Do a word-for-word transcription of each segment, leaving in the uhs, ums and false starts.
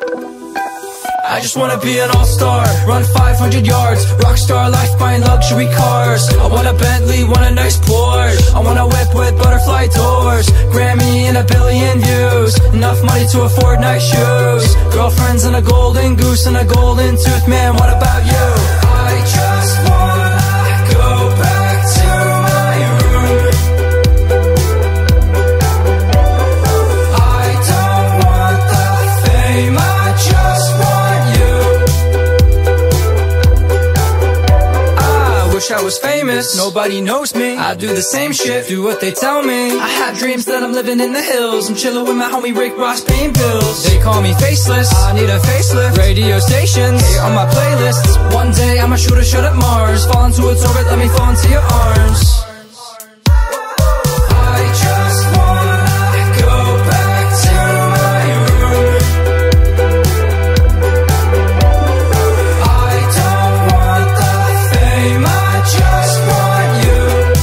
I just wanna be an all-star, run five hundred yards, rockstar life, buying luxury cars. I want a Bentley, want a nice Porsche, I want a whip with butterfly doors, Grammy and a billion views, enough money to afford nice shoes, girlfriends and a golden goose and a golden tooth. Man, what about you? I just wanna go back to my room. I don't want the fame, I just want wish I was famous, nobody knows me. I do the same shit, do what they tell me. I had dreams that I'm living in the hills, I'm chillin' with my homie Rick Ross paying bills. They call me faceless, I need a facelift. Radio stations, hate on my playlists. One day I'ma shoot a shot at Mars, fall into its orbit, let me fall into your arms. I just wanna go back to my room. I don't want the fame, I just want you.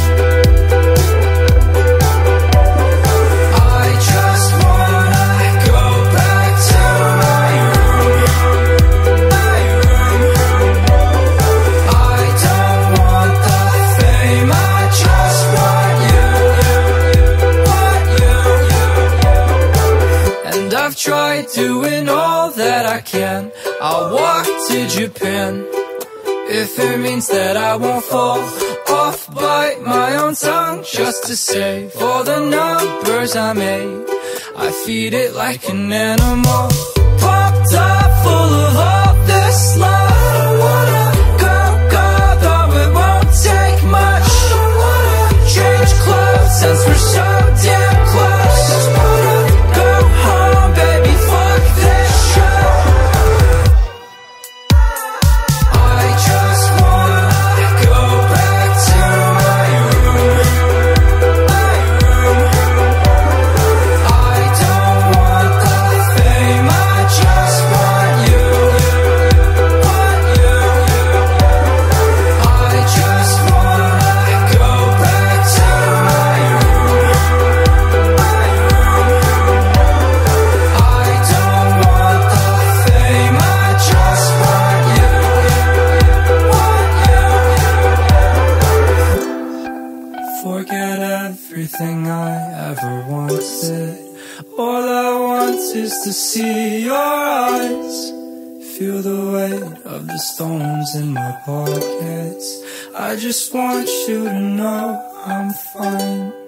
I just wanna go back to my room. My room. I don't want the fame, I just want you. Want you. And I've tried doing all that I can. I'll walk to Japan if it means that I won't fall off, bite my own tongue just to save all the numbers I made. I feed it like an animal, pumped up full of all this love. I don't wanna go, go, though it won't take much. I don't wanna change clothes since we're so damn close. Just wanna go home, baby, fuck this show. I just wanna go back to my room. My room. I don't want the fame, I just want you. Want you. I just wanna go back to my room. My room. I don't want the fame, I just want you. Forget everything I ever wanted. All I want is to see your eyes, feel the weight of the stones in my pockets. I just want you to know I'm fine.